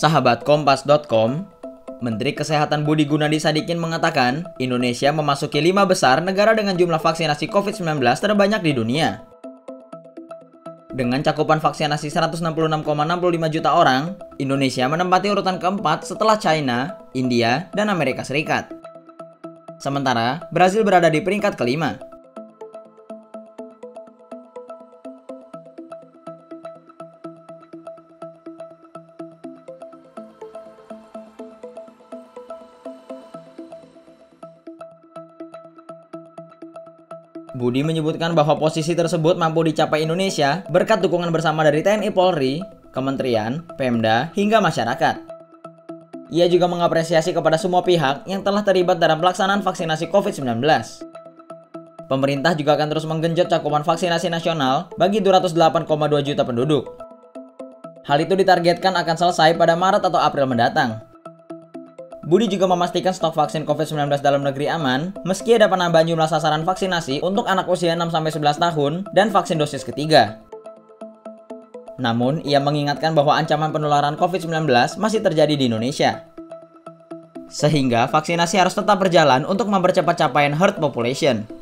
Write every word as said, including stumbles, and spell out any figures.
Sahabat Kompas titik com, Menteri Kesehatan Budi Gunadi Sadikin mengatakan Indonesia memasuki lima besar negara dengan jumlah vaksinasi covid sembilan belas terbanyak di dunia. Dengan cakupan vaksinasi seratus enam puluh enam koma enam puluh lima juta orang, Indonesia menempati urutan keempat setelah China, India, dan Amerika Serikat. Sementara, Brazil berada di peringkat kelima. Budi menyebutkan bahwa posisi tersebut mampu dicapai Indonesia berkat dukungan bersama dari T N I Polri, Kementerian, Pemda, hingga masyarakat. Ia juga mengapresiasi kepada semua pihak yang telah terlibat dalam pelaksanaan vaksinasi covid sembilan belas. Pemerintah juga akan terus menggenjot cakupan vaksinasi nasional bagi dua ratus delapan koma dua juta penduduk. Hal itu ditargetkan akan selesai pada Maret atau April mendatang. Budi juga memastikan stok vaksin covid sembilan belas dalam negeri aman, meski ada penambahan jumlah sasaran vaksinasi untuk anak usia enam sampai sebelas tahun dan vaksin dosis ketiga. Namun, ia mengingatkan bahwa ancaman penularan covid sembilan belas masih terjadi di Indonesia. Sehingga vaksinasi harus tetap berjalan untuk mempercepat capaian herd population.